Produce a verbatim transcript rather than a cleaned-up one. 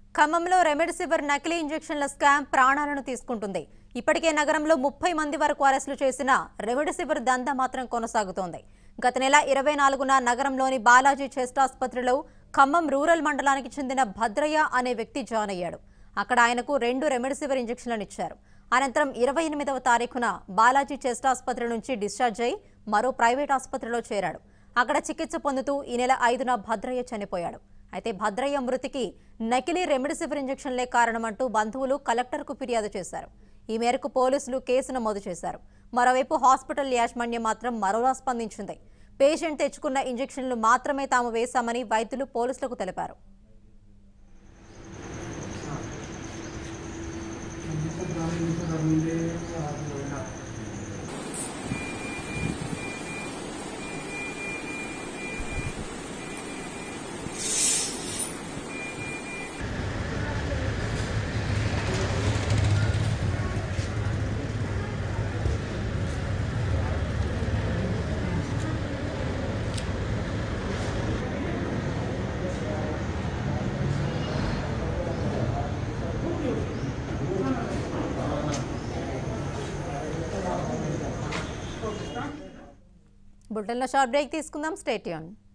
ఖమ్మంలో రెమెడిసివిర్ నకిలీ ఇంజెక్షన్ల స్కామ్ ప్రాణాలను తీసుకుంటుంది. ఇప్పటికే నగరంలో ముప్పై మంది వరకు అరెస్టులు చేసిన రెమెడిసివిర్ దందా మాత్రం కొనసాగుతోంది. గత నెల ఇరవై నాలుగున నగరంలోని బాలాజీ చెస్ట్ ఆసుపత్రిలో ఖమ్మం రూరల్ మండలానికి చెందిన భద్రయ్య అనే వ్యక్తి జాయిన్ అయ్యాడు. అక్కడ ఆయనకు రెండు రెమెడిసివిర్ ఇంజెక్షన్లను ఇచ్చారు. అనంతరం ఇరవై ఎనిమిదవ తారీఖున బాలాజీ చెస్ట్ ఆసుపత్రి నుంచి డిశ్చార్జ్ అయి మరో ప్రైవేట్ ఆసుపత్రిలో చేరాడు. అక్కడ చికిత్స పొందుతూ ఈ నెల ఐదున భద్రయ్య చనిపోయాడు. అయితే భద్రయ్య మృతికి నకిలీ రెమెడిసివిర్ ఇంజెక్షన్లే కారణమంటూ బంధువులు కలెక్టర్కు ఫిర్యాదు చేశారు. ఈ మేరకు పోలీసులు కేసు నమోదు చేశారు. మరోవైపు హాస్పిటల్ యాజమాన్యం మాత్రం మరోలా స్పందించింది. పేషెంట్ తెచ్చుకున్న ఇంజెక్షన్లు మాత్రమే తాము వేశామని వైద్యులు పోలీసులకు తెలిపారు. బులెటిన్లో షార్ట్ బ్రేక్ తీసుకుందాం. Stay tuned.